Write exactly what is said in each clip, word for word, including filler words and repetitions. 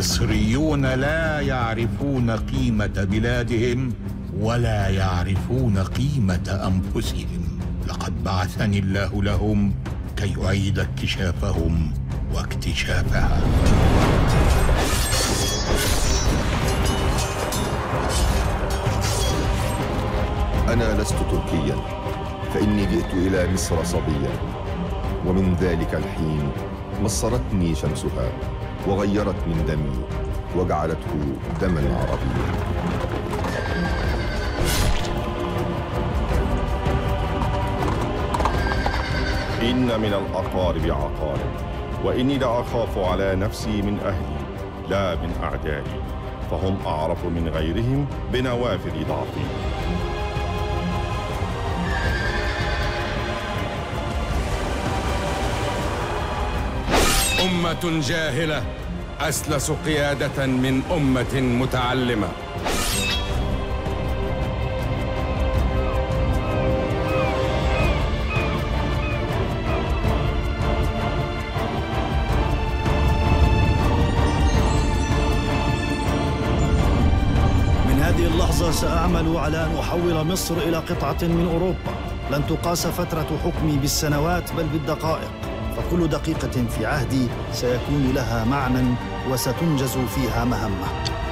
المصريون لا يعرفون قيمة بلادهم ولا يعرفون قيمة أنفسهم. لقد بعثني الله لهم كي يعيد اكتشافهم واكتشافها. أنا لست تركيا، فإني جئت إلى مصر صبيا، ومن ذلك الحين مصرتني شمسها وغيرت من دمي وجعلته دما عربيا. إن من الأقارب عقارب، وإني لأخاف على نفسي من أهلي لا من أعدائي، فهم أعرف من غيرهم بنوافذ ضعفي. أمة جاهلة أسلس قيادة من أمة متعلمة. من هذه اللحظة سأعمل على أن أحول مصر إلى قطعة من أوروبا. لن تقاس فترة حكمي بالسنوات بل بالدقائق، فكل دقيقة في عهدي سيكون لها معنى وستنجز فيها مهمة.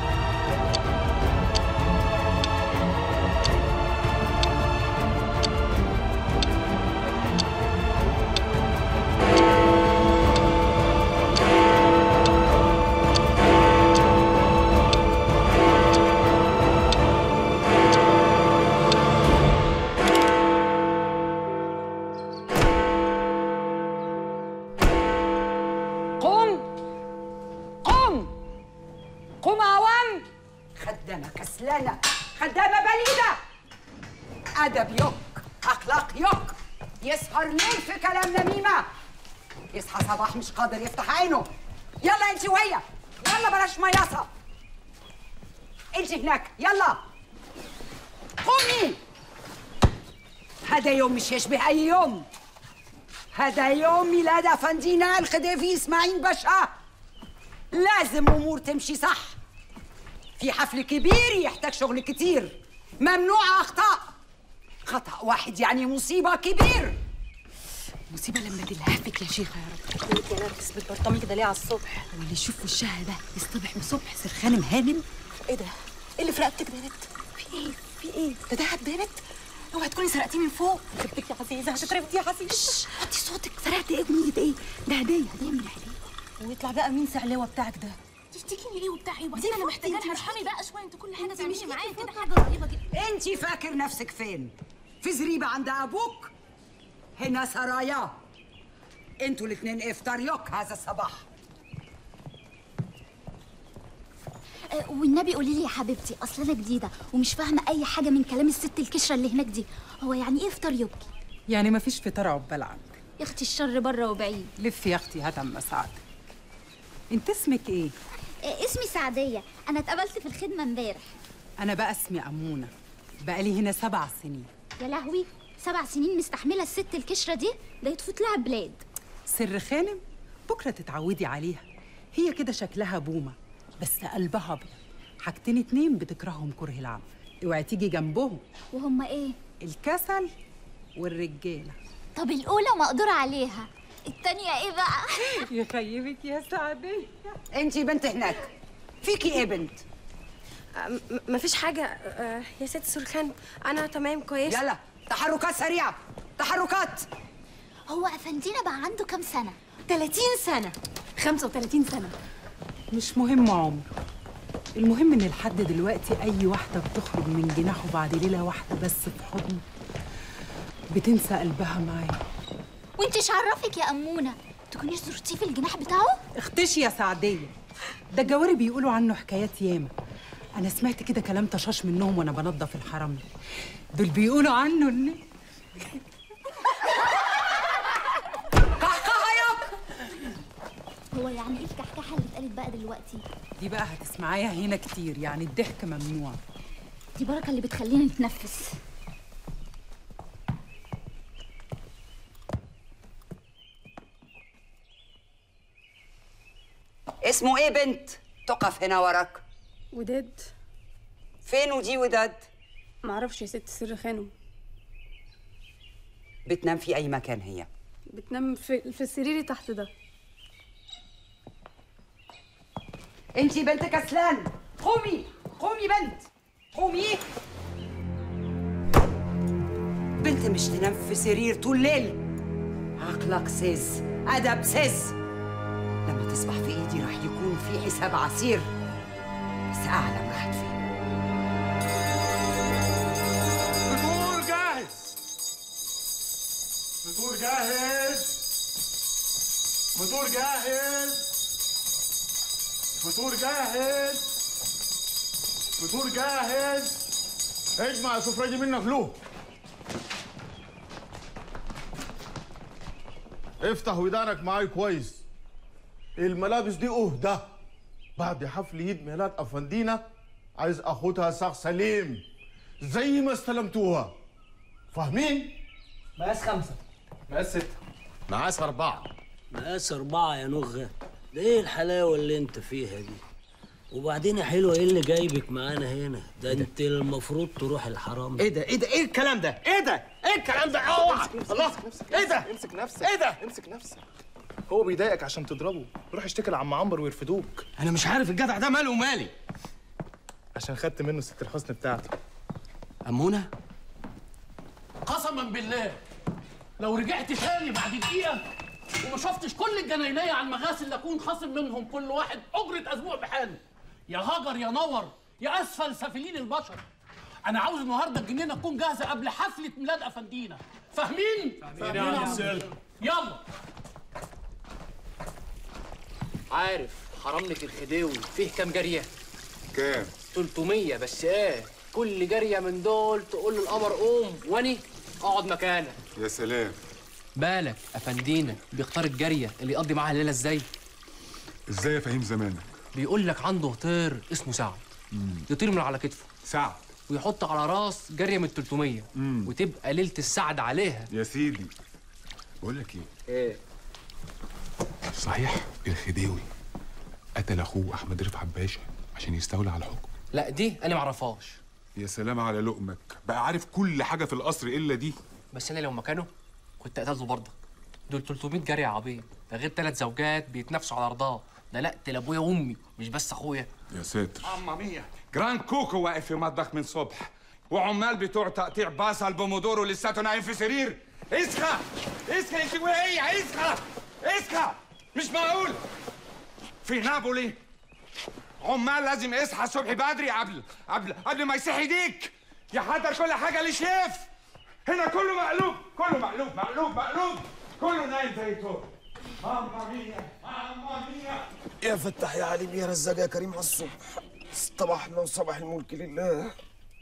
خدامة كسلانة، خدامة بليدة. أدب يوك، أخلاق يوك. يسهر ليل في كلام نميمة، يصحى صباح مش قادر يفتح عينه. يلا انت وهي، يلا بلاش مياصة. انت هناك يلا قومي. هذا يوم مش يشبه أي يوم. هذا يوم ميلاد أفندينا الخديوي إسماعيل باشا. لازم أمور تمشي صح. في حفل كبير يحتاج شغل كتير، ممنوع أخطاء. خطأ واحد يعني مصيبة كبير. مصيبة لما تلهفك يا شيخة يا رب. انت لابس بالبرطمي كده ليه على الصبح؟ واللي يشوف وشها ده يصطبح بصبح سرخانة مهانم. ايه ده؟ ايه اللي في رقبتك ده يا بنت؟ في ايه؟ في ايه؟ ده دهب ده يا بنت؟ اوعي تكوني سرقتيه من فوق. خبتك يا عزيزة، هتترفدي يا عزيزة. وطي صوتك. سرقت ايه ونية ايه؟ ده هدية، هدية من الهدية. ويطلع بقى مين سعلاوة بتاعك ده؟ تشتكيني ايه وبتاع ايه؟ وبعدين انا محتاجة ترحمي بقى شوية. انت كل حاجة تعملي معايا كده حاجة رهيبة جدا. انت فاكر نفسك فين؟ في زريبة عند ابوك؟ هنا سرايا. انتوا الاثنين افطار يوك هذا الصباح. أه والنبي قولي لي يا حبيبتي، اصل انا جديده ومش فاهمه اي حاجه من كلام الست الكشره اللي هناك دي. هو يعني ايه افطار يوك؟ يعني ما فيش فطار عقبال عندك يا اختي، الشر بره وبعيد. لفي يا اختي هات عم سعادتك. انت اسمك ايه؟ أه اسمي سعديه، انا اتقبلت في الخدمه امبارح. انا بقى اسمي امونه، بقالي هنا سبع سنين. يا لهوي، سبع سنين مستحمله الست الكشره دي؟ ده يتفوت لها بلاد. سر خانم بكره تتعودي عليها. هي كده شكلها بومه بس قلبها ابيض. حاجتين اتنين بتكرههم كره العمى، اوعي تيجي جنبهم. وهم ايه؟ الكسل والرجاله. طب الاولى مقدور عليها، التانية ايه بقى؟ يخيبك يا سعديه. انتي بنت هناك، فيكي ايه بنت؟ مفيش حاجة أه يا ست سرخان، أنا تمام كويس. يلا تحركات سريعة، تحركات. هو أفندينا بقى عنده كام سنة؟ تلاتين سنة، خمسة وتلاتين سنة. مش مهم عمر، المهم ان لحد دلوقتي اي واحدة بتخرج من جناحه بعد ليلة واحدة بس في حضنه بتنسى قلبها معاه. وانتش عرفك يا أمونة تكونيش زرتيه في الجناح بتاعه؟ اختشي يا سعدية، ده الجواري بيقولوا عنه حكايات ياما. انا سمعت كده كلام طشاش منهم وانا بنضف الحرم. دول بيقولوا عنه ان هو يعني ايه الكحكحه اللي اتقالت بقى دلوقتي؟ دي بقى هتسمعيها هنا كتير، يعني الضحك ممنوع. دي بركه اللي بتخلينا نتنفس. اسمه ايه بنت؟ تقف هنا وراك. وداد؟ فين ودي وداد؟ معرفش يا ست سر خانم. بتنام في أي مكان هي؟ بتنام في, في السرير تحت ده. انتي بنت كسلان، قومي قومي بنت، قومي. بنت مش تنام في سرير طول الليل. عقلك سيز، أدب سيز. لما تصبح في ايدي راح يكون في حساب عسير، بس أعلم راحت فين. فطور جاهز، فطور جاهز، فطور جاهز، فطور جاهز، فطور جاهز. اجمع السفرة دي منك له. افتح ودانك معاي كويس. الملابس دي اهدى بعد حفل عيد ميلاد افندينا، عايز اخدها ساق سليم زي ما استلمتوها. فاهمين؟ مقاس خمسة. مقاس ستة. مقاس أربعة. مقاس أربعة يا نغة. ده إيه الحلاوة اللي أنت فيها دي؟ وبعدين يا حلوة إيه اللي جايبك معانا هنا؟ ده أنت المفروض تروح الحرام. ايه ده؟ ايه ده؟ ايه الكلام ده؟ ايه ده؟ ايه الكلام ده؟ اوعى! الله! ايه ده؟ امسك نفسك. ايه ده؟ امسك نفسك. هو بيضايقك عشان تضربه، روح اشتكي لعم عنبر ويرفدوك. انا مش عارف الجدع ده ماله ومالي. عشان خدت منه ست الحسن بتاعته. أمونة؟ قسما بالله لو رجعت تاني بعد دقيقة وما شفتش كل الجناينية على المغاسل لأكون خاصم منهم كل واحد أجرة أسبوع بحاله. يا هجر يا نور يا أسفل سافلين البشر. أنا عاوز النهاردة الجنينة تكون جاهزة قبل حفلة ميلاد أفندينا. فاهمين؟ فاهمين يا عم السلم. يلا. عارف حرملك الخديوي فيه كام جارية؟ كام؟ تلتمية. بس ايه، كل جارية من دول تقول للقمر قوم واني اقعد مكانك. يا سلام. بالك افندينا بيختار الجارية اللي يقضي معاها الليلة ازاي؟ ازاي يا فهيم زمانك؟ بيقول لك عنده طير اسمه سعد. يطير من على كتفه سعد ويحط على راس جارية من التلتمية وتبقى ليلة السعد عليها. يا سيدي بقول لك ايه؟ ايه؟ صحيح الخديوي قتل اخوه احمد رفعت باشا عشان يستولى على الحكم؟ لا دي انا معرفهاش. يا سلام على لقمك، بقى عارف كل حاجه في القصر الا دي. بس انا لو مكانه كنت قتلته برضك. دول تلتمية جارية يا عبيط، ده غير ثلاث زوجات بيتنافسوا على رضاه. ده لا لابويا وامي مش بس اخويا. يا ساتر. اما مية جراند كوكو واقف في مطبخ من صبح، وعمال بتوع تقطيع بصل بومودورو لساته نايم في سرير. اصحى اصحى انت وهي، اصحى اصحى. مش معقول في نابولي عمال لازم يصحى الصبح بدري قبل قبل قبل ما يصحي ديك يحضر كل حاجه للشيف. هنا كله مقلوب، كله مقلوب مقلوب مقلوب، كله نايم زي التور. ماما مية ماما مية. يا فتح يا عليم يا رزاق يا كريم على الصبح. اصطبحنا وصباح الملك لله.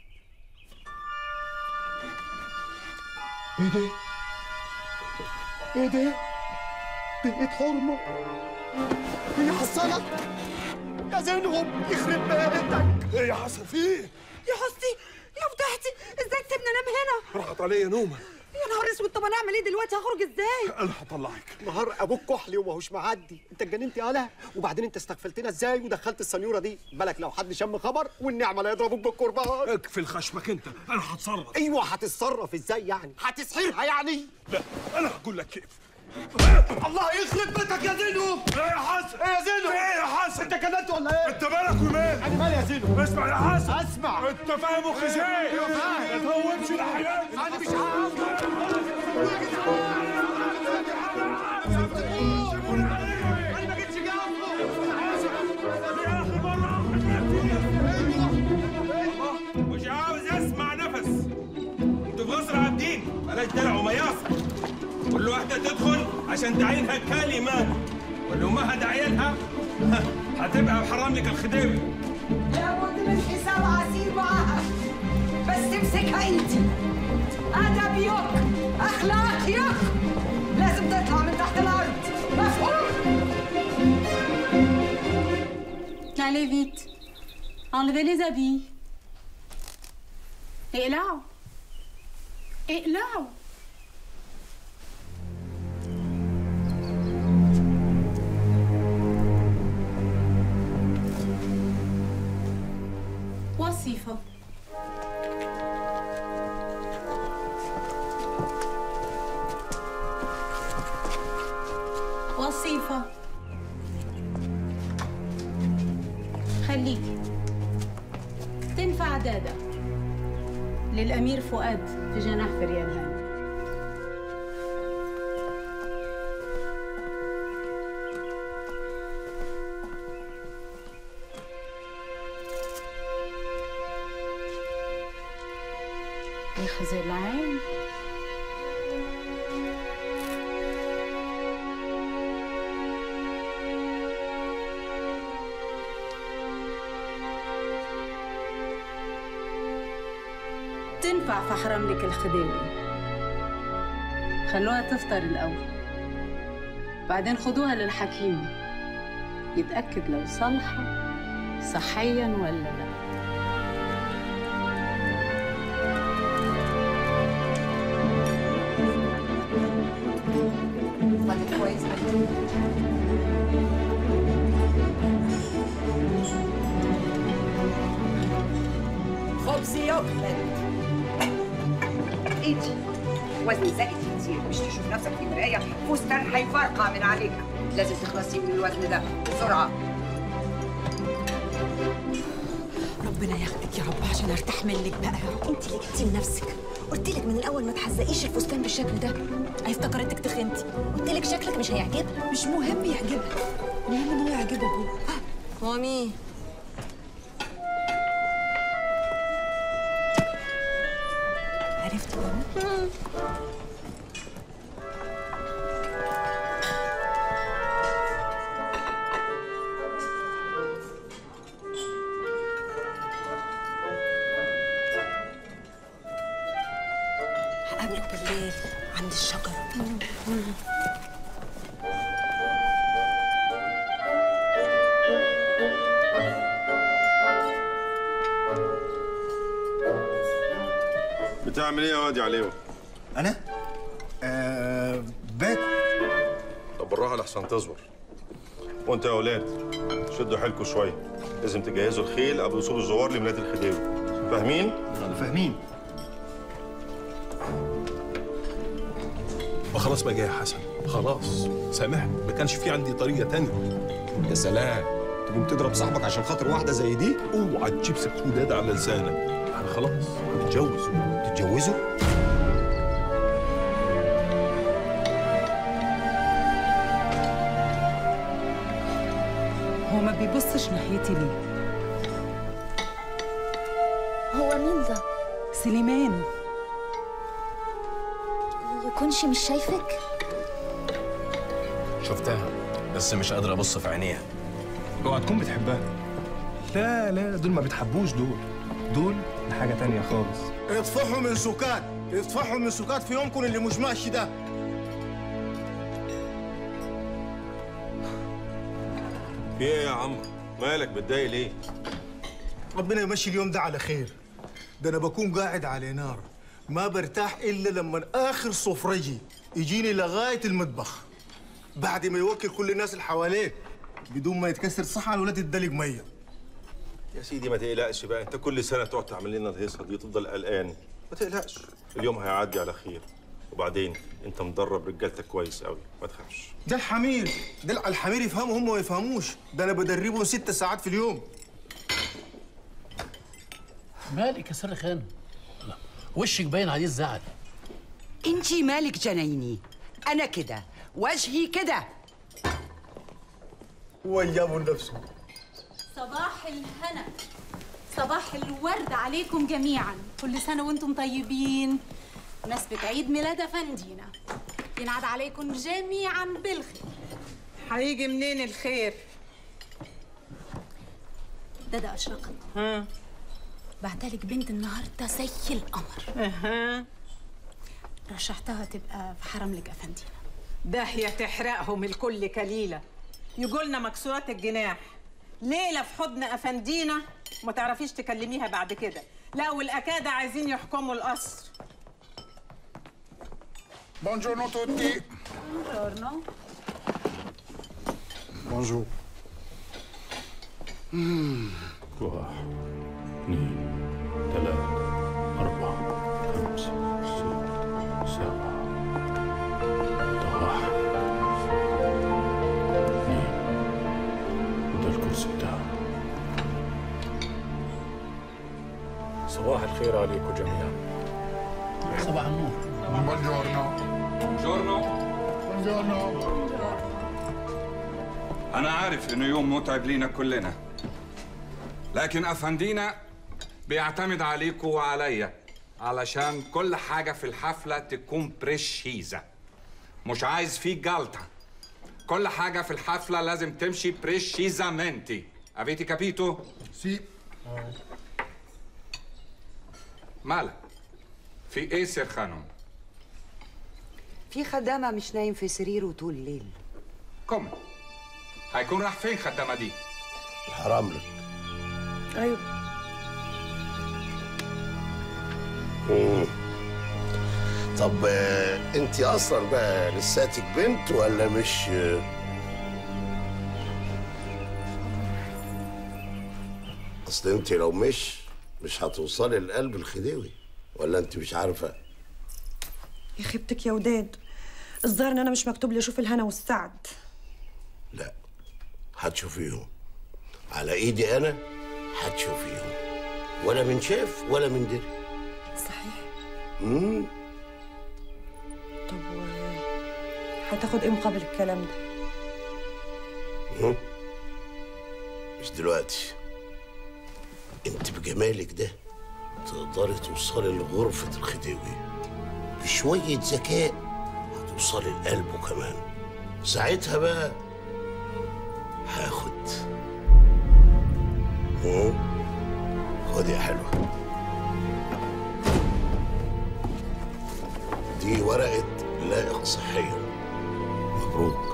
ايه ده؟ ايه ده؟ بقيت حرمة. هي حصلت؟ يا زينهم يخرب بيتك. ايه يا حسن في ايه؟ يا حسني يا بتاعتي، ازاي تسيبني انام هنا؟ راحت عليا نومة. يا نهار اسود، طب انا اعمل ايه دلوقتي؟ هخرج ازاي؟ انا هطلعك. نهار ابوك كحلي وماهوش معدي، انت اتجننت يالا. وبعدين انت استغفلتنا ازاي ودخلت السنيوره دي؟ بالك لو حد شم خبر والنعمه لا يضربوك بالقربان. اقفل خشمك انت، انا هتصرف. ايوه هتتصرف ازاي يعني؟ هتسحرها يعني؟ لا انا هقول لك كيف. الله يخرب بيتك يا زينو. ايه يا حسن؟ ايه يا زينو؟ ايه يا حسن؟ انت كلمت ولا ايه؟ انت مالك ومال؟ انا مالي يا زينو؟ اسمع يا حسن. اسمع. انت فاهم مخي ازاي؟ ايوه فاهم. ما تهوبش الحياه. انا مش عارف. مش عاوز اسمع نفس. انتوا في غصر عابدين، بلاش دلع ومياصة. كل واحدة تدخل عشان تعينها كلمة، واللي امها دعيانها هتبقى محرم لك الخديوي. لابد من حساب عسير معاها، بس تمسكها انت. ادب يك، اخلاق يك، لازم تطلع من تحت الارض. مفهوم؟ Allez vite. Enlevez les habits. اقلعوا. اقلعوا. وصيفة. وصيفة خليكي. تنفع دادة للأمير فؤاد في جناح فريال هاني. يخزي العين. تنفع في حرملك الخديوي. خلوها تفطر الأول، بعدين خدوها للحكيم يتأكد لو صالحة صحيا ولا لا. طيب كويس خبزي يقلد. ايدي وزن زائد كتير، مش تشوف نفسك في المرايه فستان هيفرقع من عليك. لازم تخلصي من الوزن ده بسرعه. ربنا ياخدك يا رب عشان ارتاح منك بقى. انت اللي جبتي لنفسك. قلت لك من الاول ما تحزقيش الفستان بالشكل ده. انا افتكرتك تخنتي. قلت لك شكلك مش هيعجبها. مش مهم يعجبها، المهم ان هو يعجبه هو. هو مين؟ عرفت هو مين؟ هقابلك بالليل عند الشجرة. بتعمل ايه يا واد يا عليوة؟ انا؟ آه بيت. طب بالراحة لحسن تصبر. وانت يا اولاد شدوا حيلكوا شوية، لازم تجهزوا الخيل قبل وصول الزوار لميلاد الخديوي. فاهمين؟ فاهمين. خلاص بقى يا حسن، خلاص سامحني، ما كانش في عندي طريقه تانية. يا سلام، تقوم تضرب صاحبك عشان خاطر واحده زي دي؟ اوعى تجيب سيره وداد على لسانك. انا خلاص هنتجوز. تتجوزوا؟ هو ما بيبصش ناحيتي ليه؟ هو مين ده؟ سليمان. يكونش مش شايفك؟ شفتها بس مش قادر ابص في عينيها. اوعى تكون بتحبها. لا لا، دول ما بتحبوش، دول دول حاجه تانية خالص. اطفحوا من سكات، اطفحوا من سكات في يومكم اللي مش ماشي ده. في ايه يا عم؟ مالك متضايق ليه؟ ربنا يمشي اليوم ده على خير. ده انا بكون قاعد على نار، ما برتاح الا لما اخر صفرجي يجيني لغايه المطبخ، بعد ما يوكل كل الناس اللي حواليه بدون ما يتكسر صحن ولا تدلق ميه. يا سيدي ما تقلقش بقى، انت كل سنه تقعد تعمل لنا الهيصه دي وتفضل قلقان. ما تقلقش، اليوم هيعدي على خير. وبعدين انت مدرب رجالتك كويس قوي، ما تخافش. ده الحمير، ده الحمير يفهموا هم ما يفهموش، ده انا بدربهم ست ساعات في اليوم. مالك يا سر خان؟ وشك باين عليه الزعل. انتي مالك جنايني؟ انا كده وجهي كده. هو جابوا لنفسه. صباح الهنا، صباح الورد عليكم جميعا. كل سنة وانتم طيبين. مناسبة عيد ميلاد أفندينا، ينعاد عليكم جميعا بالخير. هيجي منين الخير؟ ده ده أشرقت. ها بعتلك بنت النهارده زي القمر. اها رشحتها تبقى في حرم لك أفندينا. داهية تحرقهم الكل كليلة. يقولنا مكسورات الجناح، ليلة في حضن أفندينا وما تعرفيش تكلميها بعد كده. لا والأكادة عايزين يحكموا القصر. Buongiorno tutti. Buongiorno. Bonjour. Wow. اثنين ثلاثة أربعة خمسة ستة سبعة واحد اثنين وده الكرسي بتاعه. صباح الخير عليكم جميعا. صباح النور. بونجورنو. بونجورنو. بونجورنو. أنا عارف إنه يوم متعب لينا كلنا، لكن أفندينا بيعتمد عليكم وعليا علشان كل حاجة في الحفلة تكون بريشيزة. مش عايز فيه جلطة. كل حاجة في الحفلة لازم تمشي بريشيزامنتي. Avete capito؟ سي. مالك؟ في إيه سير خانم؟ في خدامة مش نايم في سريره طول الليل. كم؟ هيكون راح فين خدامة دي؟ الحرام لك. ايوه. مم. طب آه، انت اصلا بقى لساتك بنت ولا مش؟ آه، اصل انت لو مش مش هتوصلي لقلب الخديوي، ولا انت مش عارفه؟ يا خيبتك يا وداد، الظاهر ان انا مش مكتوب لي اشوف الهنا والسعد. لا، هتشوفيهم على ايدي انا، هتشوفيهم ولا من شاف ولا من دري. صحيح. امم طب و هتاخد ايه مقابل الكلام ده؟ مم. مش دلوقتي. انت بجمالك ده تقدري توصلي لغرفة الخديوي، بشوية ذكاء هتوصلي لقلبه كمان. ساعتها بقى هاخد. مم. خدي يا حلوة، دي ورقة لائق صحيا. مبروك.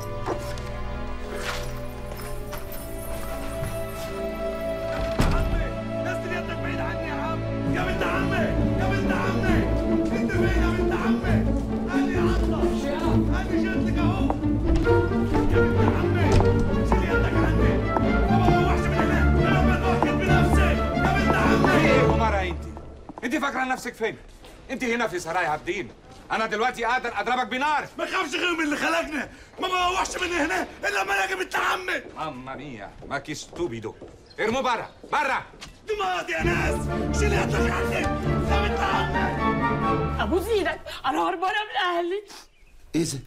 نزل يدك بعيد عني يا عم. يا بنت عمي، يا بنت عمي، انت فين يا بنت عمي؟ قال لي عطش. انا جيت لك اهو. يا بنت عمي، شيل يدك عني. ما بروحش من هنا، انا بتوكل بنفسي. يا بنت عمي. ايه ومرة انت؟ انت فاكرة نفسك فين؟ انت هنا في سراي عابدين. انا دلوقتي قادر اضربك بنار. ما خافش غير من اللي خلقنا، ما بروحش من هنا الا لما الاقي بنت عمي. ماما ميا، ما كي ستوبيدو. ارموا برا، برا. دماغي يا ناس، شيل يدك عني يا بنت عمي. ابوس ايدك، انا هربانه من اهلي. ايه ده؟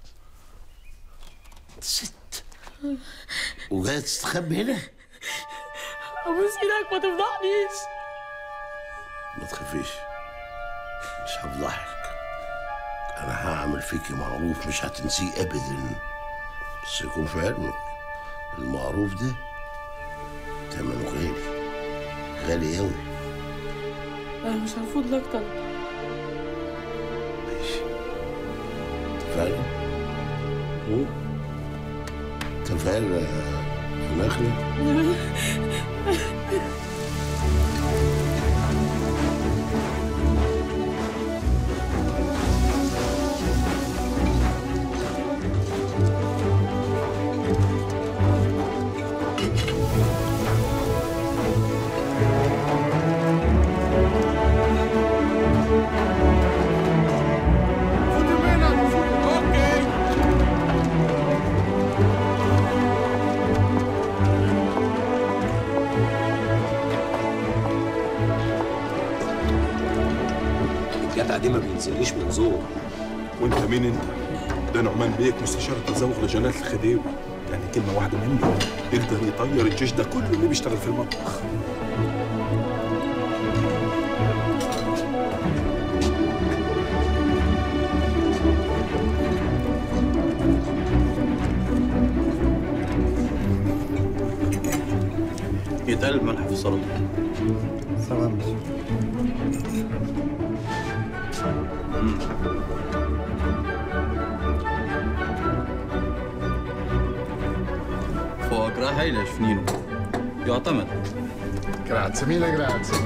ست وجايه تستخبي هنا؟ ابوس ايدك ما تفضحنيش. ما تخافيش، مش هفضحك. انا هعمل فيكي معروف مش هتنسيه ابدا، بس يكون في علمك المعروف ده تمنه غالي، غالي قوي. انا مش هرفض لك طلب. ماشي، اتفقنا؟ مم؟ اتفقنا يا نخلة؟ الجدع دي ما بينزليش من زور. وانت مين انت؟ ده نعمان بيك مستشار التزوج لجلالة الخديوي، يعني كلمة واحدة مني يقدر يطير الجيش ده كله اللي بيشتغل في المطبخ. يتقلب ملح في السلطة. تمام. Foie gras heilig, Nino. يعتمد. Grazie mille, grazie.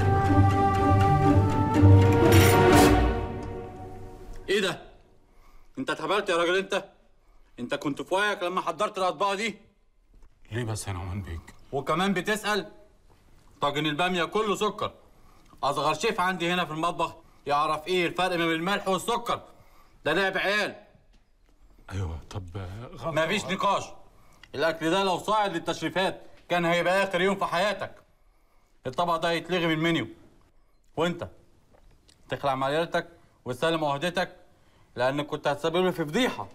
ايه ده؟ انت اتهبلت يا راجل انت؟ انت كنت في وعيك لما حضرت الاطباق دي؟ ليه بس يا نعمان بيك؟ وكمان بتسأل؟ طاجن البامية كله سكر. أصغر شيف عندي هنا في المطبخ يعرف إيه الفرق بين الملح والسكر. ده لعب عيال. أيوه طب غلط. مفيش نقاش. الأكل ده لو صاعد للتشريفات كان هيبقى آخر يوم في حياتك. الطبق ده يتلغي من المنيو. وأنت تخلع مليالتك وتسلم عهدتك لأنك كنت هتسبب لي في فضيحة.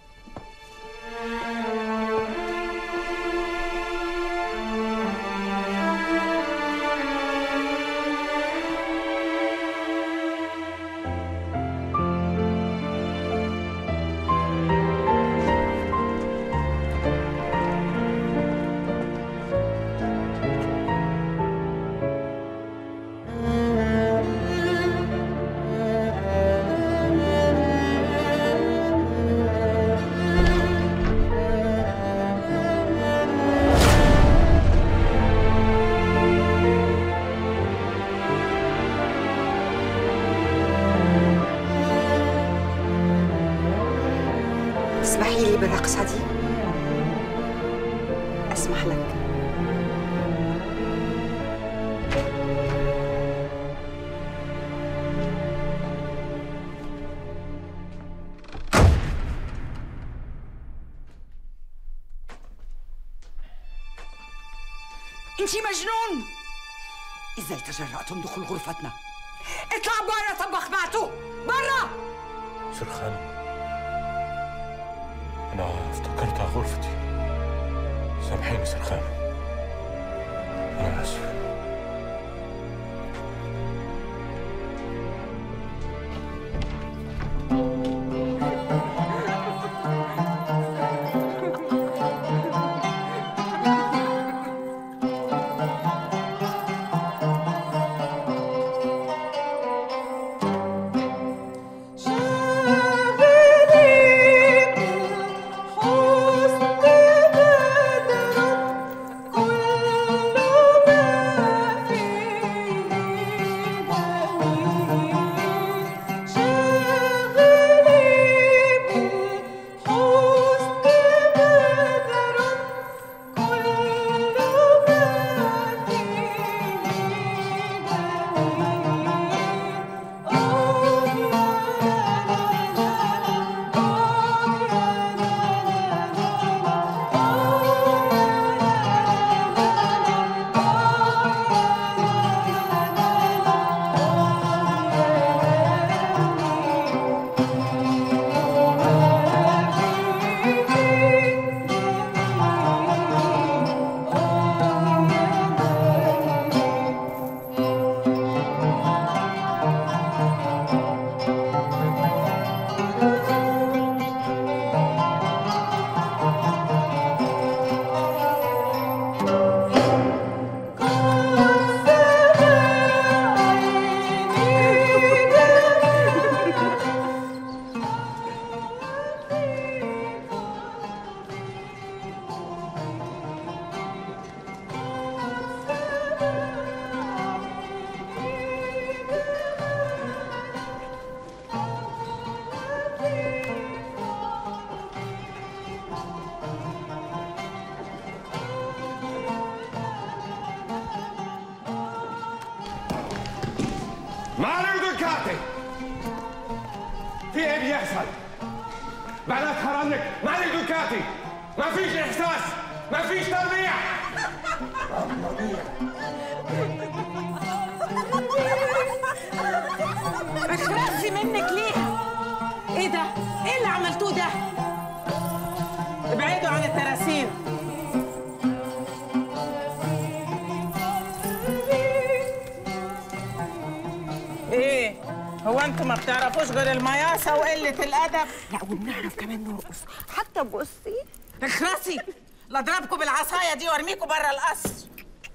تسمحي لي بالرقصة دي؟ أسمح لك. انتي مجنون! ازاي تجرأتم دخول غرفتنا؟ اطلع برا طبخ معتو! برا! سير خانم، أنا افتكرتها غرفتي. سامحيني سير خانم، أنا آسف. مالك دكاتي؟ في ايه بيحصل؟ بنات حرامك مالك دكاتي؟ ما فيش احساس، ما فيش تربيع. اخرسي منك ليه؟ ايه ده؟ ايه اللي عملتوه ده؟ ابعدوا عن التراسين. ايه؟ هو انتوا ما بتعرفوش غير المياسة وقلة الأدب؟ لا وبنعرف كمان نرقص حتى بصي. اخرسي لا اضربكم بالعصاية دي وارميكم بره القصر.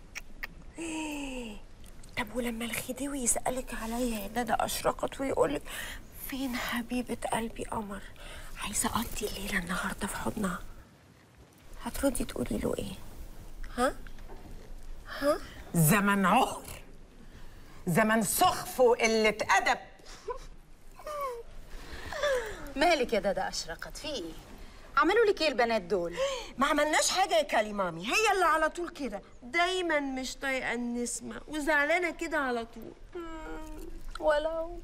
طب ولما الخديوي يسألك عليا يا ندى أشرقت ويقولك فين حبيبة قلبي قمر، عايزة أقضي الليلة النهاردة في حضنها، هتردي تقولي له إيه؟ ها؟ ها؟ زمن عهر، زمن سخف وقلة أدب. مالك يا دادا أشرقت؟ في إيه؟ عملوا لك إيه البنات دول؟ ما عملناش حاجة يا كالي مامي، هي اللي على طول كده، دايما مش طايقة النسمة وزعلانة كده على طول. ولو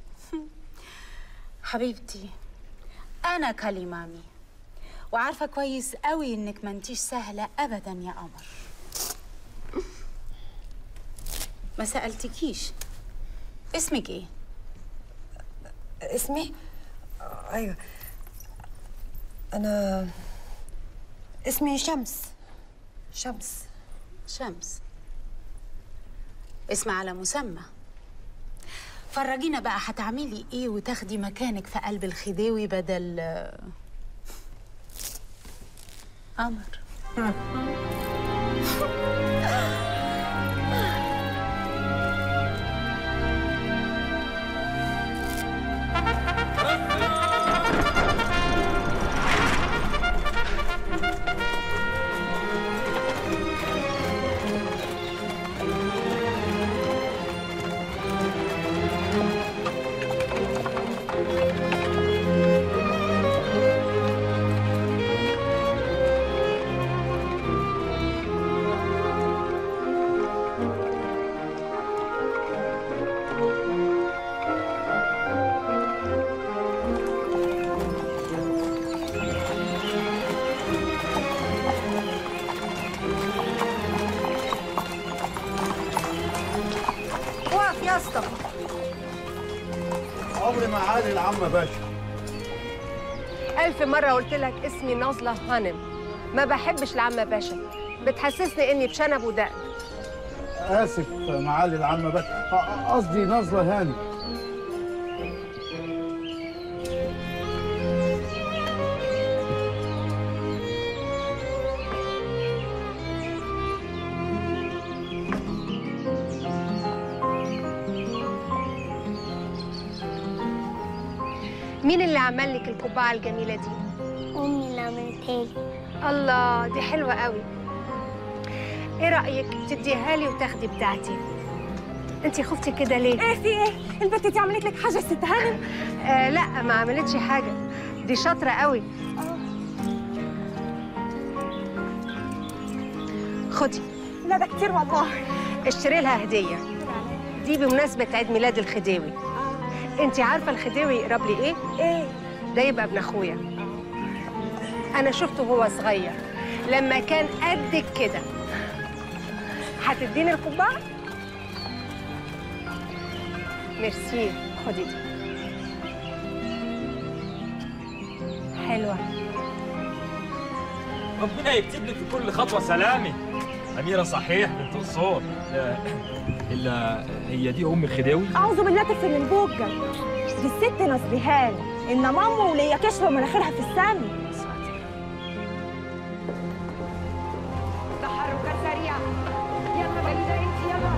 حبيبتي أنا كالي مامي، وعارفة كويس قوي إنك ما انتيش سهلة أبدا يا قمر. ما سألتكيش اسمك إيه؟ اسمي؟ أيوه أنا اسمي شمس. شمس شمس اسم على مسمى. فرجينا بقى هتعملي ايه وتاخدي مكانك في قلب الخديوي بدل قمر. عمري ما عادي العم باشا. ألف مرة قلت لك اسمي نازلة هانم، ما بحبش العم باشا، بتحسسني إني بشنب ودقن. آسف معالي العم باشا، قصدي نازلة هانم. مين اللي عمل لك القبعة الجميلة دي؟ أمي اللي عملتها لي. الله دي حلوة قوي. إيه رأيك تديها لي وتاخدي بتاعتي؟ أنتِ خفتي كده ليه؟ إيه في إيه؟ البت دي عملت لك حاجة يا ست هانم؟ آه لا ما عملتش حاجة، دي شاطرة قوي. خدي. لا ده كتير والله. اشتري لها هدية. دي بمناسبة عيد ميلاد الخديوي. انت عارفه الخديوي يقرب لي ايه؟ ايه؟ ده يبقى ابن اخويا. انا شفته وهو صغير لما كان قدك كده. هتديني القبعه؟ ميرسي، خدي دي. حلوه. ربنا يكتب لك في كل خطوه سلامي. اميره صحيح بنت الصور. الا هي دي ام الخديوي؟ اعوذ بالله تفل البوجه. دي الست نصبيهان ان ماما وليا كشف مناخيرها في السم. تحركات سريعه. يلا بعيده انت يلا.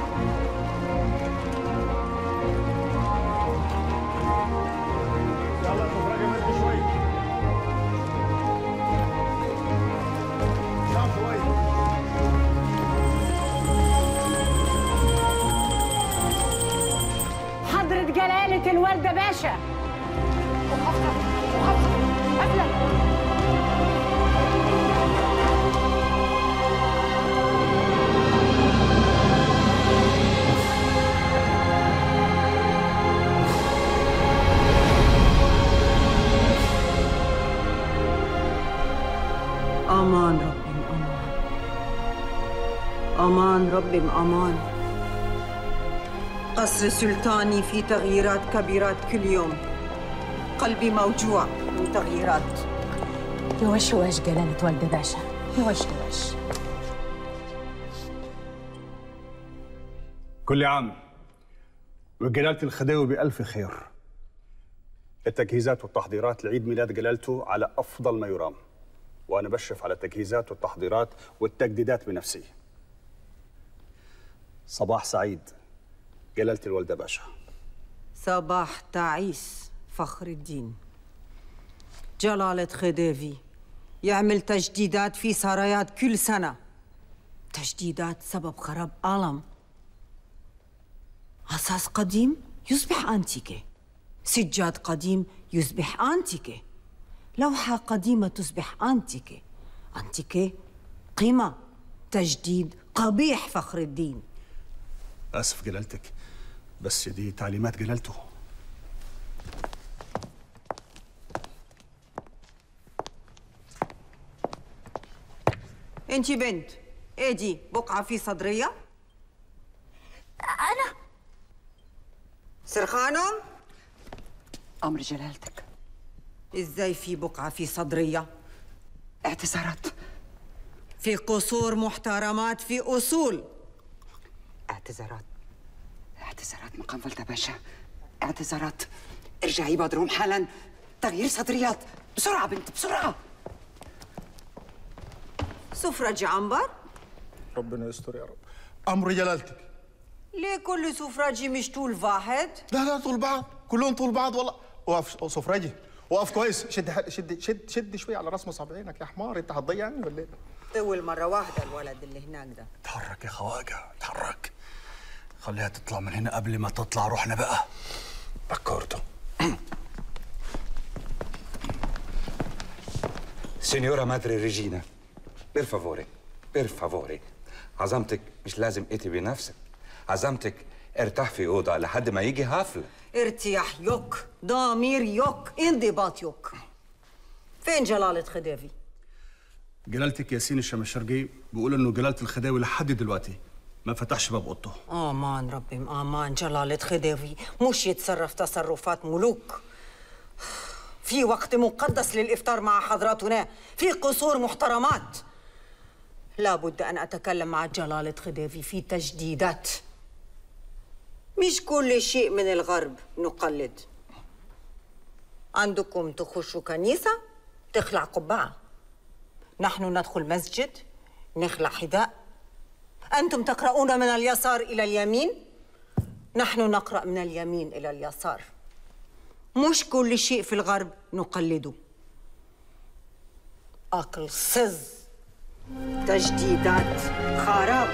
يلا تفرجي منك شويه. شام شويه. حضرة جلالة الوردة باشا. وخفضة وخفضة قبلة. أمان ربي أمان. أمان ربي أمان. قصر سلطاني في تغييرات كبيرات كل يوم. قلبي موجوع من تغييرات. يوش يوش جلالة والد باشا، يوش يوش. كل عام وجلالة الخديوي بألف خير. التجهيزات والتحضيرات لعيد ميلاد جلالته على أفضل ما يرام، وأنا بشرف على التجهيزات والتحضيرات والتجديدات بنفسي. صباح سعيد جلالة الوالدة باشا. صباح تعيس فخر الدين. جلالة خديوي يعمل تجديدات في سرايات كل سنة. تجديدات سبب خراب عالم. أساس قديم يصبح أنتيكي. سجاد قديم يصبح أنتيكة، لوحة قديمة تصبح أنتيكة، أنتيكة قيمة، تجديد قبيح فخر الدين. آسف جلالتك، بس دي تعليمات جلالته. انتي بنت، ايه دي بقعة في صدرية؟ أنا سرخانم؟ أمر جلالتك. ازاي في بقعة في صدرية؟ اعتذارات. في قصور محترمات، في أصول. اعتذارات اعتذارات مقام فلتة باشا، اعتذارات. ارجعي بدروم حالا، تغيير صدريات بسرعة بنت بسرعة. سفرجي عنبر؟ ربنا يستر يا رب. أمر جلالتك. ليه كل سفرجي مش طول واحد؟ لا لا طول بعض، كلهم طول بعض والله. وقف سفرجي، وقف كويس. شد شد شد شد شوي على راس مصابعينك يا حمار، انت هتضيعني ولا ايه؟ طول مرة واحدة الولد اللي هناك ده. اتحرك يا خواجة، اتحرك. خليها تطلع من هنا قبل ما تطلع روحنا بقى. D'accordo. Signora Madre Regina, per favore, per favore. عزمتك مش لازم اتي بنفسك. عزمتك ارتاح في أوضة لحد ما يجي حفلة. ارتياح يوك، ضمير يوك، انضباط يوك. فين جلالة خديوي؟ جلالتك ياسين الشمشرجي بيقول انه جلالة الخديوي لحد دلوقتي ما فتحش باب اوضته. امان ربي امان، جلالة خديوي مش يتصرف تصرفات ملوك. في وقت مقدس للإفطار مع حضراتنا، في قصور محترمات. لابد أن أتكلم مع جلالة خديوي في تجديدات. مش كل شيء من الغرب نقلد. عندكم تخشوا كنيسة تخلع قبعة، نحن ندخل مسجد نخلع حذاء. أنتم تقرؤون من اليسار إلى اليمين، نحن نقرأ من اليمين إلى اليسار. مش كل شيء في الغرب نقلده. أكل سز، تجديدات، خراب.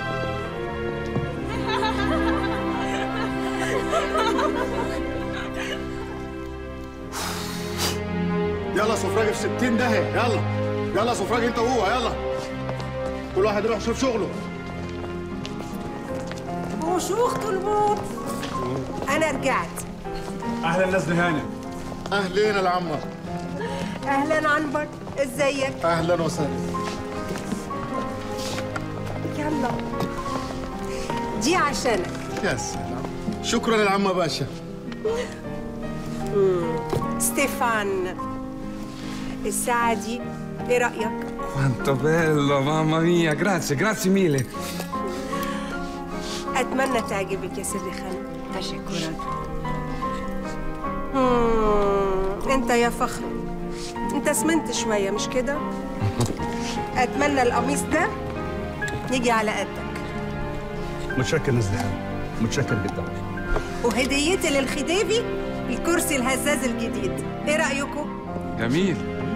يلا سفراجي في ستين داهية، يلا يلا سفراجي انت وهو، يلا كل واحد يروح يشوف شغله. بونجور تو الموند، أنا رجعت. أهلا ناس هانم. أهلين العمة. أهلا عنبر، إزيك؟ أهلا وسهلا. يلا دي عشانك. يا سلام، شكرا العمة باشا. ستيفان، الساعة دي إيه رأيك؟ Quanto bello, mamma mia, grazie, grazie mille. أتمنى تعجبك يا سري خالد. تشكرا. أنت يا فخر، أنت سمنت شوية مش كده؟ أتمنى القميص ده يجي على قدك. متشكر نزدهان، متشكر جدا. وهديتي للخديوي الكرسي الهزاز الجديد، إيه رأيكم؟ جميل.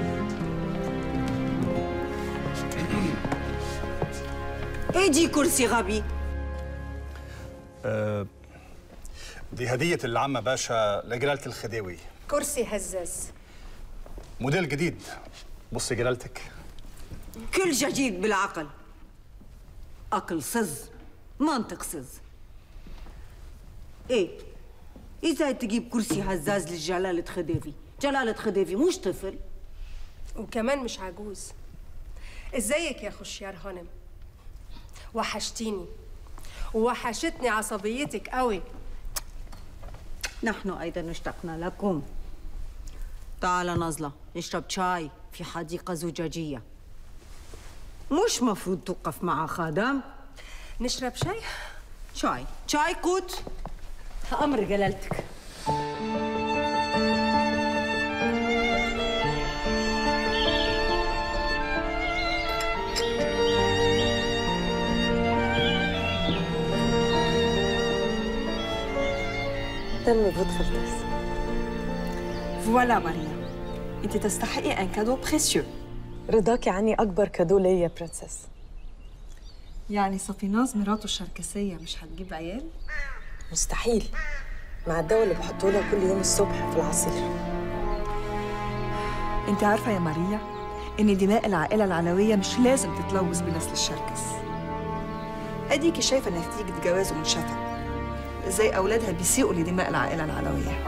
إيه دي كرسي غبي؟ آه دي هدية العمة باشا لجلالة الخديوي. كرسي هزاز، موديل جديد. بصي جلالتك. كل جديد بالعقل. أكل سز، منطق سز. إيه؟ إزاي تجيب كرسي هزاز لجلالة خديوي؟ جلالة خديوي مش طفل. وكمان مش عجوز. ازيك يا خشيار هانم؟ وحشتيني، ووحشتني عصبيتك قوي. نحن أيضا اشتقنا لكم. تعال نزلة نشرب شاي في حديقة زجاجية. مش مفروض توقف مع خادم. نشرب شاي؟ شاي شاي كوت. أمر جلالتك. تم votre altesse. فوالا ماريا، انت تستحقي ان كادو بريسيو. رضاكي عني اكبر كادو ليا يا برنسس. يعني صفيناز مراته الشركسيه مش هتجيب عيال؟ مستحيل. مع الدواء اللي بحطه لها كل يوم الصبح في العصير. انت عارفه يا ماريا ان دماء العائله العلويه مش لازم تتلوث بنسل الشركس. اديكي شايفه نتيجه جوازه من شفق ازاي اولادها بيسيئوا لدماء العائله العلويه.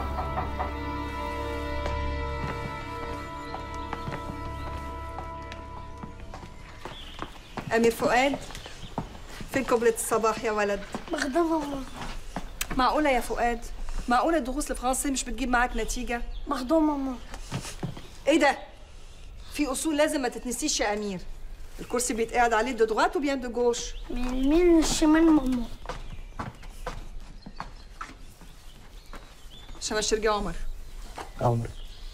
امير فؤاد، فين قبلة الصباح يا ولد؟ مخدمة ماما. معقوله يا فؤاد؟ معقوله الدروس الفرنسي مش بتجيب معاك نتيجه؟ مخدومة ماما. ايه ده؟ في اصول لازم ما تتنسيش يا امير. الكرسي بيتقعد عليه دو دوغات وبيان دو جوش. من اليمين للشمال ماما. شماشرجي عمر. عمر.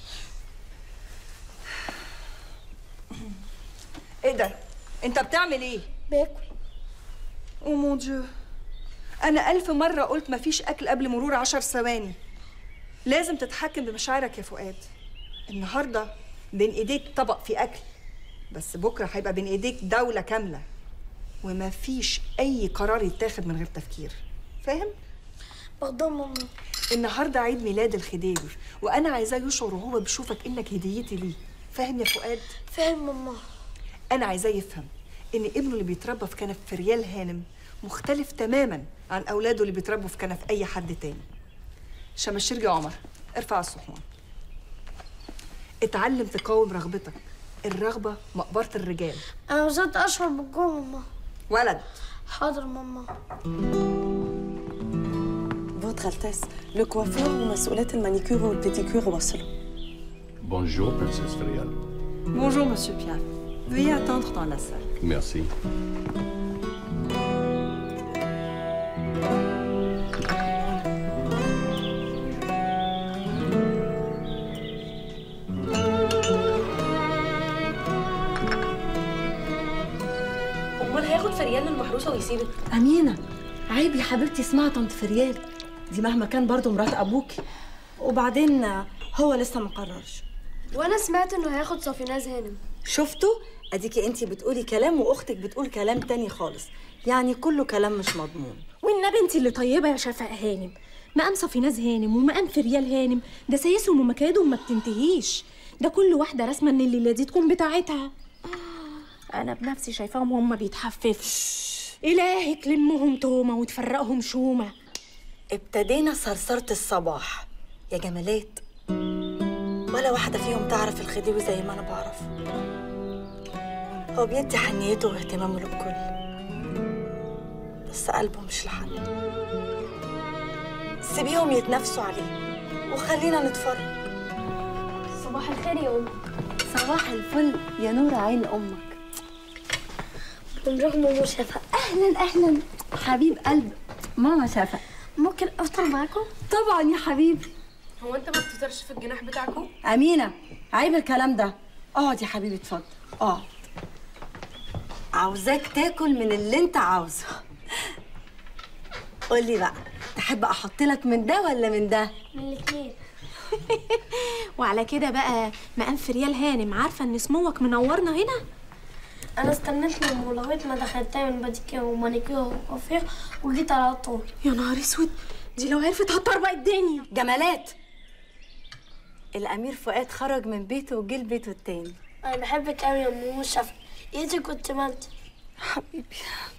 ايه ده؟ انت بتعمل ايه؟ باكل. او مون ديو، انا الف مره قلت مفيش اكل قبل مرور عشر ثواني. لازم تتحكم بمشاعرك يا فؤاد. النهارده بين ايديك طبق فيه اكل، بس بكره هيبقى بين ايديك دوله كامله، ومفيش اي قرار يتاخد من غير تفكير. فاهم؟ مخدومة ماما. النهارده عيد ميلاد الخديوي، وانا عايزاه يشعر وهو بيشوفك انك هديتي ليه. فاهم يا فؤاد؟ فاهم ماما. انا عايزاه يفهم ان ابنه اللي بيتربى في كنف فريال هانم مختلف تماما عن اولاده اللي بيتربوا في كنف اي حد تاني. شماشرجي عمر، ارفع الصحون. اتعلم تقاوم رغبتك. الرغبه مقبره الرجال. أنا وصلت أشرب بالجوع ماما. ولد. حاضر ماما. Votre Altesse, le coiffeur ومسؤولات المانيكير والبيديكير وصلوا. Bonjour, princesse Ferial. Bonjour, monsieur Piaf. Veuillez attendre dans la salle. Merci. امال هياخد فريال المحروسه ويسيبك؟ أمينة، عيب يا حبيبتي اسمها طنط فريال، دي مهما كان برضه مرات أبوكي. وبعدين هو لسه ما قررش. وأنا سمعت إنه هياخد صافيناز هانم. شفتوا؟ أديكي أنتي بتقولي كلام وأختك بتقول كلام تاني خالص، يعني كله كلام مش مضمون. والنبي انت اللي طيبه يا شفاء هانم، مقام صفيناز هانم ومقام فريال هانم ده سياسهم ومكايدهم ما بتنتهيش، ده كل واحده رسمه ان الليله دي تكون بتاعتها. انا بنفسي شايفاهم وهم بيتحففوا. الهي تلمهم تومه وتفرقهم شومه. ابتدينا صرصرة الصباح يا جمالات، ولا واحدة فيهم تعرف الخديوي زي ما أنا بعرف. هو بيدي حنيته واهتمامه للكل، بس قلبه مش لحد. سيبيهم يتنافسوا عليه وخلينا نتفرج. صباح الخير يا أمي. صباح الفل يا نور عين أمك. بنروح ماما شفا. أهلا أهلا حبيب قلب ماما شفا. ممكن أفطر معاكم؟ طبعا يا حبيبي. هو انت ما بتفطرش في الجناح بتاعكم؟ أمينة، عيب الكلام ده. اقعد يا حبيبي اتفضل اقعد. عاوزاك تاكل من اللي انت عاوزه. قولي بقى، تحب احط لك من ده ولا من ده؟ من الاتنين. وعلى كده بقى مقام فريال هانم عارفه ان سموك منورنا هنا؟ أنا استنيت ماما لغاية ما دخلت تعمل باديكير ومانيكير وكوافير وجيت على طول. يا نهار اسود، دي لو عرفت هتطربق الدنيا. جمالات، الأمير فؤاد خرج من بيته وجه لبيته التاني. أنا بحبك أوي يا ماما شفا، يا كنت ما انت. حبيبي.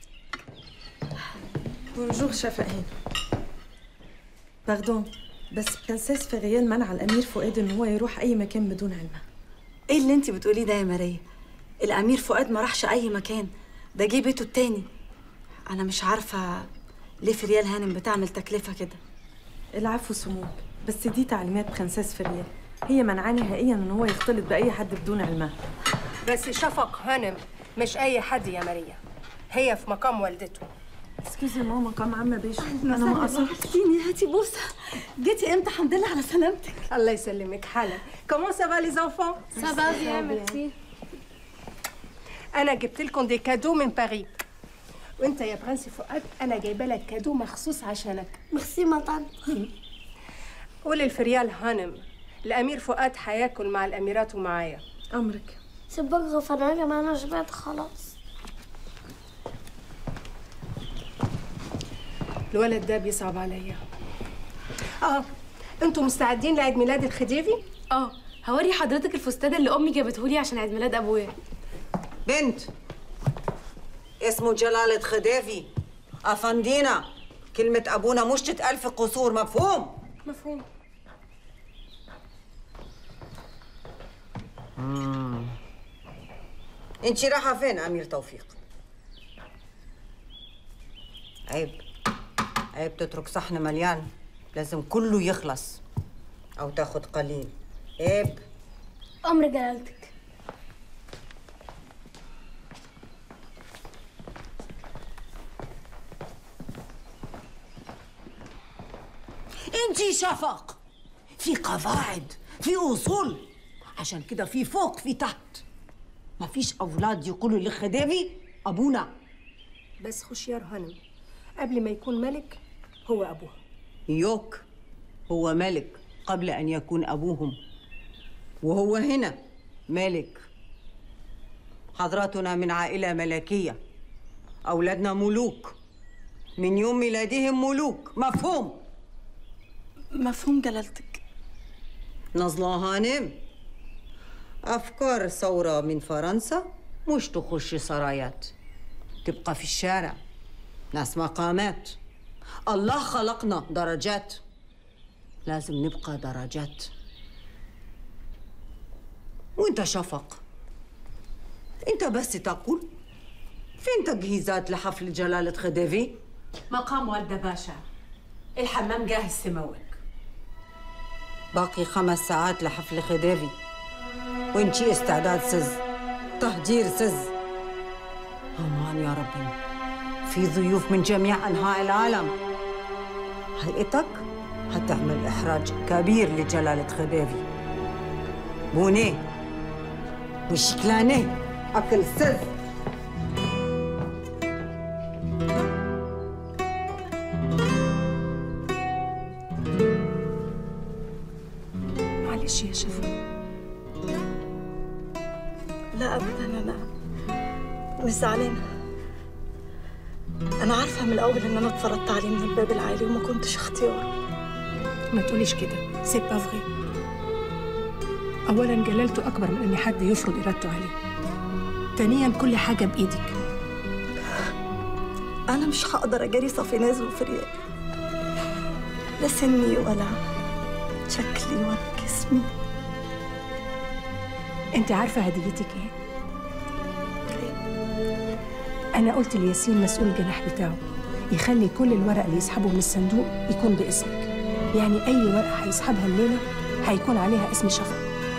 بونجور شفاء هانم. باردون، بس برنسيس فريال منع الأمير فؤاد إن هو يروح أي مكان بدون علمها. إيه اللي أنت بتقوليه ده يا ماريا؟ الأمير فؤاد ما راحش أي مكان، ده جه بيته التاني. أنا مش عارفة ليه فريال هانم بتعمل تكلفة كده. العفو سموك، بس دي تعليمات برنسيس فريال، هي منعاه نهائيا إن هو يختلط بأي حد بدون علمها. بس شفق هانم مش أي حد يا ماريا، هي في مقام والدته. اسكيزي ماما، مقام عمة باشا. أنا ما قصرتيني، هاتي بوسة. جيتي إمتى؟ الحمد لله على سلامتك. الله يسلمك. حالا. كومون سافا لي زانفون؟ سافا بيان ميرسي. أنا جبت لكم دي كادو من باريس. وأنت يا برنس فؤاد أنا جايبة لك كادو مخصوص عشانك. ميرسي مطعم. قولي الفريال هانم الأمير فؤاد هياكل مع الأميرات ومعايا. أمرك. سيبك غفرانة ما أنا شبعت خلاص. الولد ده بيصعب عليا. اه انتوا مستعدين لعيد ميلاد الخديوي؟ اه هوري حضرتك الفستان اللي امي جابتهولي عشان عيد ميلاد ابويا. بنت اسمه جلالة خديوي أفندينا، كلمة أبونا مش تتقال في قصور، مفهوم؟ مفهوم. مم. انتي رايحة فين أمير توفيق؟ عيب عيب تترك صحن مليان، لازم كله يخلص أو تاخد قليل. عيب. أمر جلالتك. انتي شفق، في قواعد، في أصول، عشان كده في فوق في تحت. مفيش أولاد يقولوا للخديوي أبونا. بس خشيار هانم قبل ما يكون ملك هو أبوه. يوك هو ملك قبل أن يكون أبوهم، وهو هنا ملك. حضراتنا من عائلة ملكية، أولادنا ملوك، من يوم ميلادهم ملوك، مفهوم؟ مفهوم جلالتك. نزلة هانم، أفكار ثورة من فرنسا مش تخش سرايات، تبقى في الشارع. ناس مقامات، الله خلقنا درجات، لازم نبقى درجات. وانت شفق، انت بس تقول فين تجهيزات لحفل جلالة خديوي؟ مقام والدة باشا، الحمام جاهز سموك. باقي خمس ساعات لحفل خديوي، وانتي استعداد سز، تهجير سز. امان يا ربي، في ضيوف من جميع انحاء العالم. هيئتك هتعمل احراج كبير لجلالة خديوي. بونيه وشكلانه اكل سز. معلش يا شفا. لا ابدا، انا مش زعلانه. انا عارفه من الاول ان انا اتفرضت عليه من الباب العالي وما كنتش اختياره. ما تقوليش كده، سي با فغي. اولا جلالته اكبر من ان حد يفرض ارادته عليه. ثانيا كل حاجه بايدك. انا مش هقدر اجاري صفيناز وفريال، لا سني ولا شكلي ولا جسمي. انت عارفه هديتك ايه؟ انا قلت لياسين مسؤول الجناح بتاعه يخلي كل الورق اللي يسحبه من الصندوق يكون باسمك. يعني اي ورقه هيسحبها الليله هيكون عليها اسم شفق.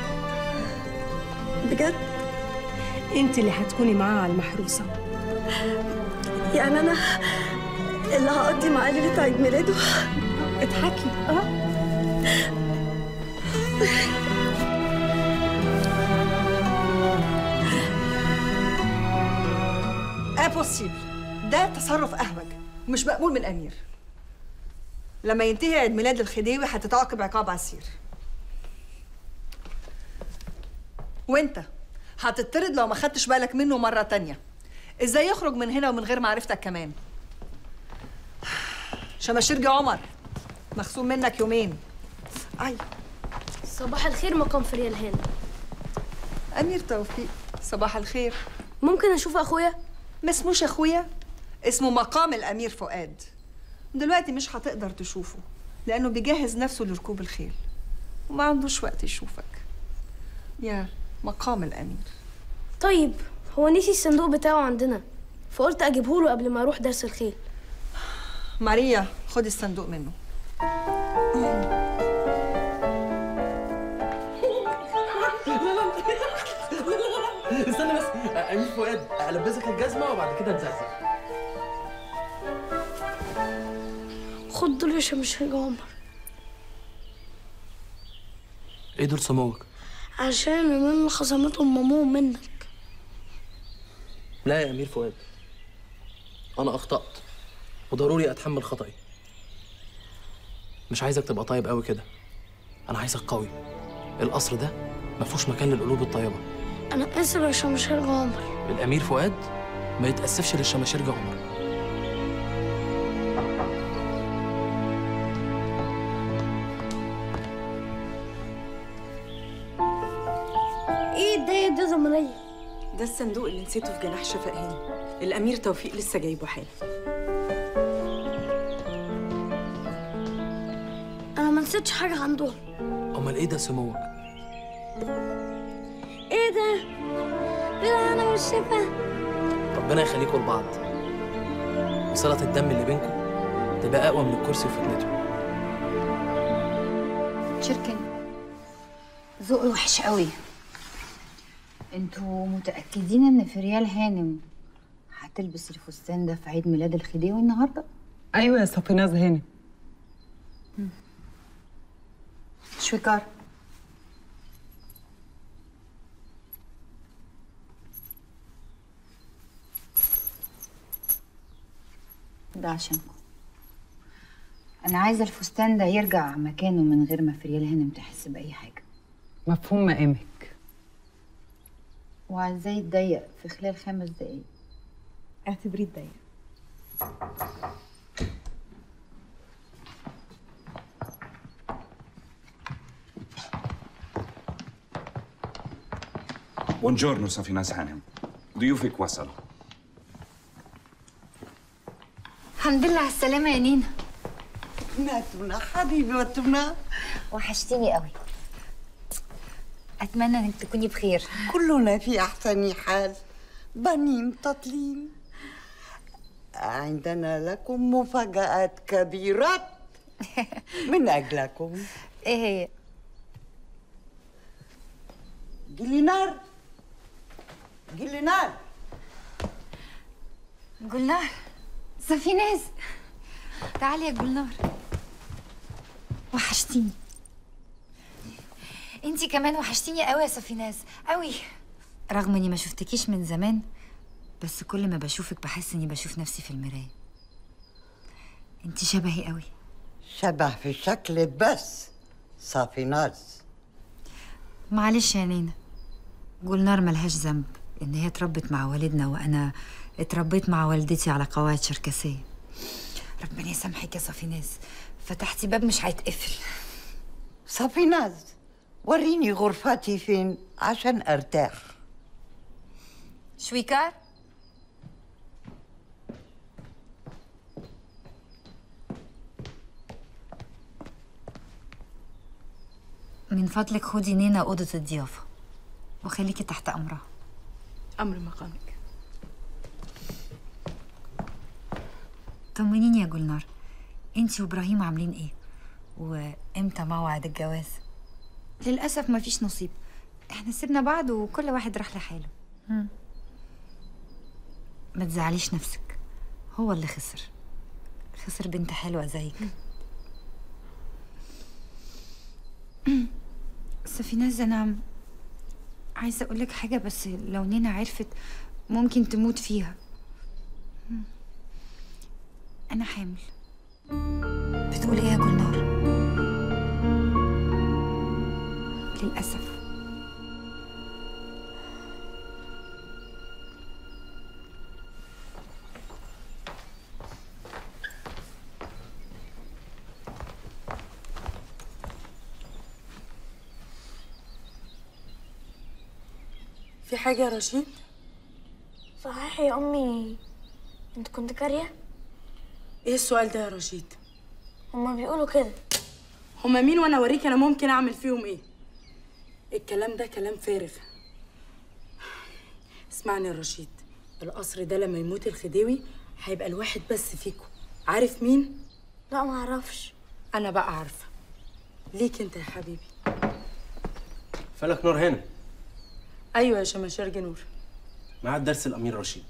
بجد؟ انت اللي هتكوني معاه على المحروسه. يعني انا اللي هقضي معاه ليله عيد ميلاده؟ اضحكي. اه امبوسيبل، ده تصرف اهوج ومش مقبول من امير. لما ينتهي عيد ميلاد الخديوي هتتعاقب عقاب عسير. وانت هتطرد لو ما خدتش بالك منه مره تانية. ازاي يخرج من هنا ومن غير معرفتك كمان؟ شماشرجي عمر مخصوم منك يومين. اي صباح الخير مقام فريال هانم. امير توفيق، صباح الخير. ممكن اشوف اخويا؟ ما اسموش اخويا، اسمه مقام الامير فؤاد. دلوقتي مش هتقدر تشوفه لانه بيجهز نفسه لركوب الخيل وما عندوش وقت يشوفك. يا مقام الامير. طيب هو نسي الصندوق بتاعه عندنا، فقلت اجيبه له قبل ما اروح درس الخيل. ماريا خدي الصندوق منه. استنى بس، امير فؤاد البسك الجزمه وبعد كده نزعزع. خد دول يا شمشير عمر. ايه دول سموك؟ عشان اليومين اللي خصمتهم ماموهم منك. لا يا امير فؤاد، انا اخطأت وضروري اتحمل خطأي. مش عايزك تبقى طيب قوي كده، انا عايزك قوي. القصر ده مفهوش مكان للقلوب الطيبه. انا اسف يا شمشير عمر. الامير فؤاد ما يتاسفش للشماشير عمر. ايه الداية ده زمنية؟ ده الصندوق اللي نسيته في جناح شفاء هاني. الامير توفيق لسه جايبه حالا. انا ما نسيتش حاجة عندهم. امال ايه ده سموك؟ ايه ده؟ ايه ده انا مش شايفة. ربنا يخليكم لبعض، وصلة الدم اللي بينكم تبقى اقوى من الكرسي وفتنته. شركن ذوقي وحش قوي. انتوا متأكدين ان فريال هانم هتلبس الفستان ده في عيد ميلاد الخديوي النهارده؟ ايوه يا صفيناز هانم. شويكار، ده عشانكم. انا عايزه الفستان ده يرجع مكانه من غير ما فريال هانم تحس باي حاجه. مفهوم مقامك. وعايزاه يتضيق في خلال خمس دقايق. اعتبريه اتضيق. بونجورنو صفيناز هانم، ضيوفك وصلوا. الحمد لله على السلامة يا نينا. ناتونا حبيبي واتونا، وحشتيني قوي. أتمنى إنك تكوني بخير. كلنا في أحسن حال، بنين تطلين. عندنا لكم مفاجآت كبيرة من أجلكم. إيه هي؟ جلينار جلينار جلنار، صفيناز، تعالي يا جلنار. وحشتيني. انتي كمان وحشتيني قوي يا صفيناز، قوي. رغم اني ما شفتكيش من زمان، بس كل ما بشوفك بحس اني بشوف نفسي في المراية. انتي شبهي قوي. شبه في الشكل بس صافيناز. معلش يا نينا، جولنار ملهاش ذنب ان هي اتربت مع والدنا وانا اتربيت مع والدتي على قواعد شركسيه. ربنا يسامحك يا صفيناز، فتحتي باب مش هيتقفل. صافيناز، وريني غرفتي فين عشان ارتاح. شويكار، من فضلك خدي نينا أوضة الضيافة وخليكي تحت أمرها. أمر مقامك. طمنيني يا جولنار، انتي وإبراهيم عاملين إيه؟ وإمتى موعد الجواز؟ للأسف مفيش نصيب، إحنا سيبنا بعض وكل واحد راح لحاله. مم. ما تزعليش نفسك، هو اللي خسر خسر بنت حلوة زيك. صفيناز، أنا عايزة أقولك حاجة، بس لو نينا عرفت ممكن تموت فيها. أنا حامل. بتقولي إيه يا جولنار؟ للأسف. في حاجة يا رشيد؟ صحيح يا أمي، أنت كنت كارية؟ إيه السؤال ده يا رشيد؟ هما بيقولوا كده. هما مين وأنا أوريك أنا ممكن أعمل فيهم إيه؟ الكلام ده كلام فارغ. اسمعني يا رشيد، القصر ده لما يموت الخديوي هيبقى الواحد بس فيكم. عارف مين؟ لا ما أعرفش. أنا بقى عارفة. ليك أنت يا حبيبي. فلك نور هنا. أيوة يا شماشرج نور. مع درس الأمير رشيد.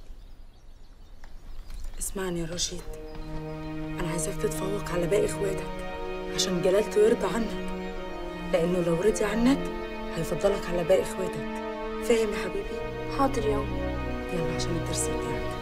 اسمعني يا رشيد، أنا عايزاك تتفوق على باقي إخواتك عشان جلالته يرضى عنك، لأنه لو رضي عنك هيفضلك على باقي إخواتك. فاهم يا حبيبي؟ حاضر يا أمي. يلا عشان الدرس بتاعك.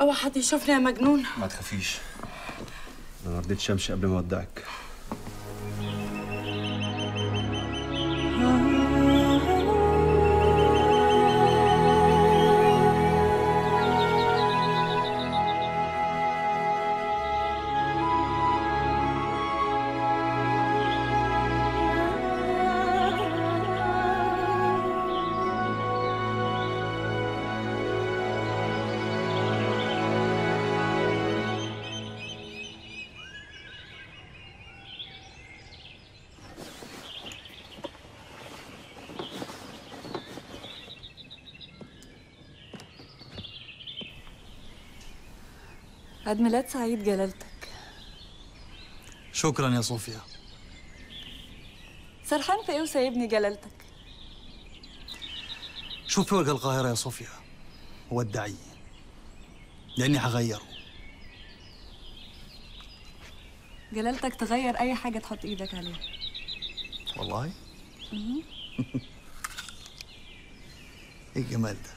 اوعى حد يشوفني يا مجنون. ما تخافيش، انا ما رضيتش امشي قبل ما اودعك. عيد ميلاد سعيد جلالتك. شكرا يا صوفيا. سرحان في ايه وسايبني جلالتك؟ شوفي وجه القاهرة يا صوفيا ودعيه، لأني هغيره. جلالتك تغير أي حاجة تحط إيدك عليها. والله؟ إيه الجمال ده؟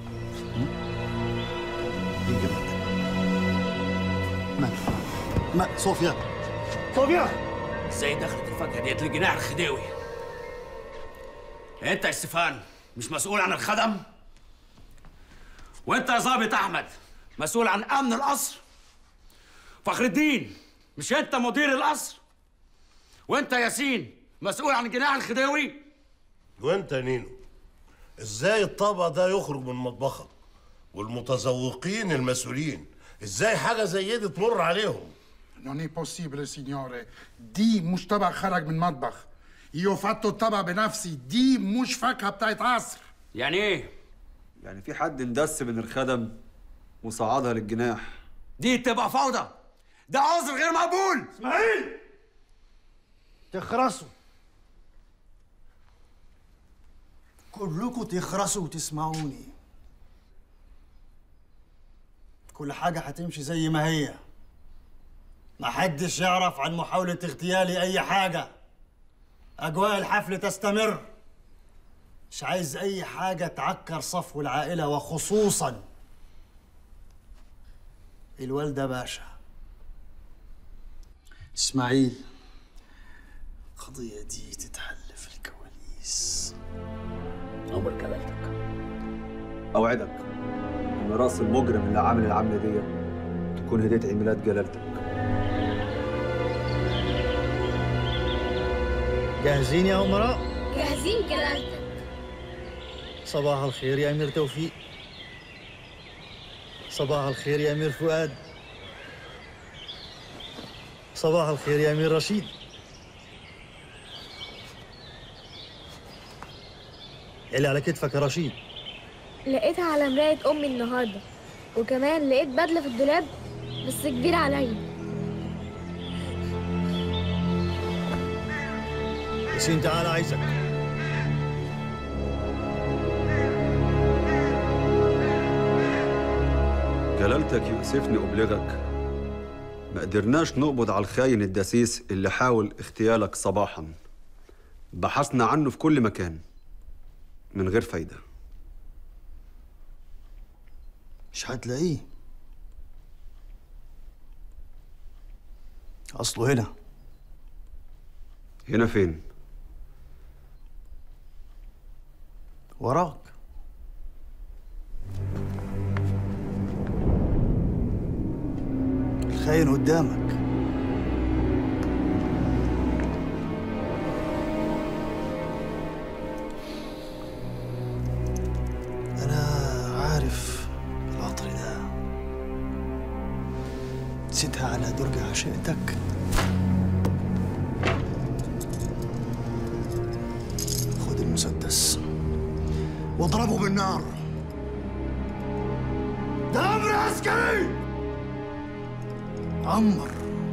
إيه الجمال ده؟ ما ما صوفيا صوفيا ازاي دخلت الفجأة ديت للجناح الخديوي؟ انت يا ستيفان مش مسؤول عن الخدم؟ وانت يا ظابط احمد مسؤول عن امن القصر؟ فخر الدين مش انت مدير القصر؟ وانت يا ياسين مسؤول عن الجناح الخديوي؟ وانت يا نينو ازاي الطبق ده يخرج من مطبخك والمتذوقين المسؤولين ازاي حاجه زي دي تمر عليهم؟ Non è possibile, signore. دي مش طبق خرج من مطبخ. Io fatto الطبق بنفسي. دي مش فاكهة بتاعت عصر. يعني ايه؟ يعني في حد اندس من الخدم وصعدها للجناح. دي تبقى فوضى. ده عذر غير مقبول. اسماعيل تخرسوا كلكم، تخرسوا وتسمعوني. كل حاجة هتمشي زي ما هي. محدش يعرف عن محاولة اغتيالي أي حاجة. أجواء الحفل تستمر. مش عايز أي حاجة تعكر صفو العائلة، وخصوصاً الوالدة باشا. إسماعيل، القضية دي تتحل في الكواليس. أمر جلالتك. أوعدك إن رأس المجرم اللي عامل العملة دي تكون هدية عيد ميلاد جلالتك. جاهزين يا أمراء؟ جاهزين جلالتك. صباح الخير يا أمير توفيق. صباح الخير يا أمير فؤاد. صباح الخير يا أمير رشيد. اللي على كتفك يا رشيد. لقيتها على مراية أمي النهاردة، وكمان لقيت بدلة في الدولاب بس كبيرة عليا. ياسين تعال عايزك. جلالتك يؤسفني أبلغك، ما قدرناش نقبض على الخاين الدسيس اللي حاول اغتيالك صباحا. بحثنا عنه في كل مكان من غير فايدة. مش هتلاقيه. أصله هنا. هنا فين؟ وراك. الخاين قدامك. أنا عارف العطر ده. نسيتها على درج عشيقتك. خد المسدس واضربه بالنار. ده أمر عسكري. عمر،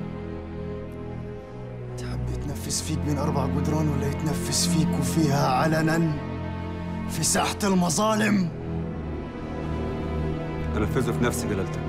تحب يتنفس فيك بين أربع جدران ولا يتنفس فيك وفيها علنا في ساحة المظالم؟ أنفذه في نفسي جلالتك.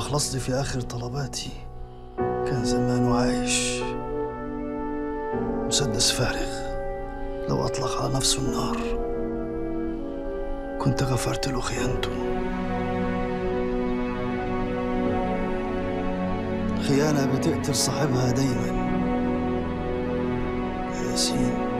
أخلص لي في آخر طلباتي كان زمانه عايش. مسدس فارغ لو أطلق على نفسه النار كنت غفرت له خيانته. خيانة بتقتل صاحبها دايما يا ياسين.